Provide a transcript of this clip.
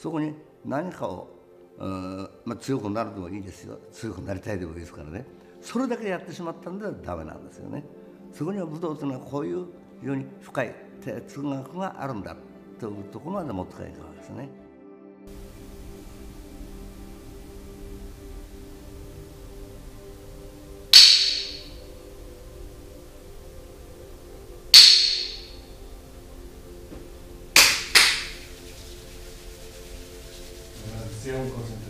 そこに何かを、強くなるでもいいですよ、強くなりたいでもいいですからね、それだけやってしまったんではダメなんですよね。そこには武道というのはこういう非常に深い哲学があるんだというところまで持って帰るわけですね。 Сделал